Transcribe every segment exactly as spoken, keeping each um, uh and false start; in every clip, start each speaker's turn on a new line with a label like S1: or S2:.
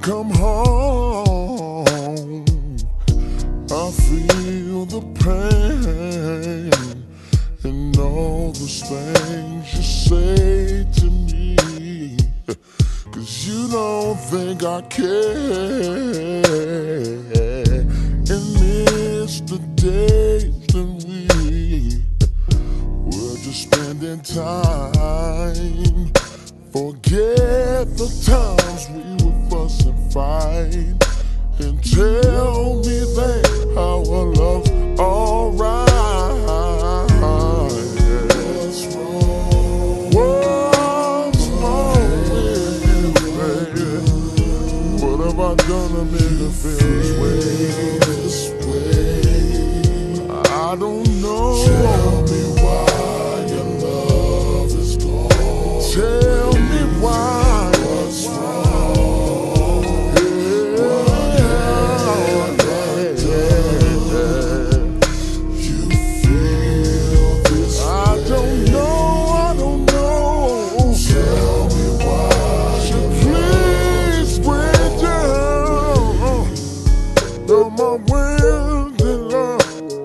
S1: come home, I feel the pain and all those things you say to me, 'cause you don't think I care and miss the days that we were just spending time. Forget the times we would fuss and fight, and tell me that our love's alright. What's wrong? What's wrong with you, baby? What have I done to make her feel this way? I don't know. Tell me why your love is gone. Tell me why. What's wrong? Yeah. You feel this way. I don't know, I don't know. Tell me why. So please bring down though my wind and love.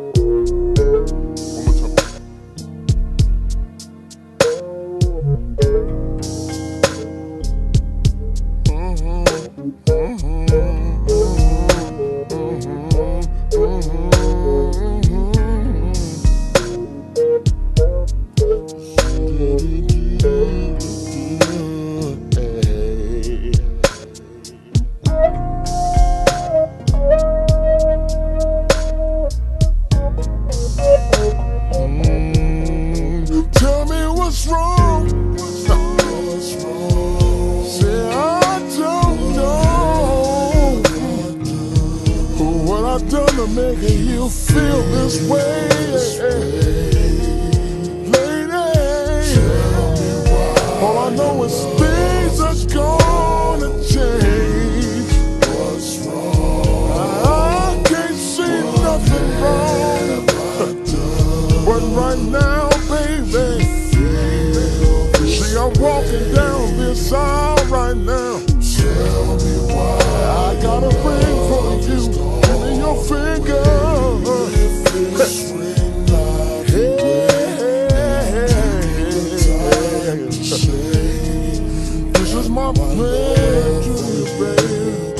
S1: Tell me what's wrong. What's wrong? Say I don't know what I've done to make you feel this way, lady. All I know is things are gonna change. What's wrong? I can't see nothing wrong, but right now, baby, see I'm walking down this aisle right now. Tell me why. I got a ring for you. Give me your finger. This is my plan to you, baby.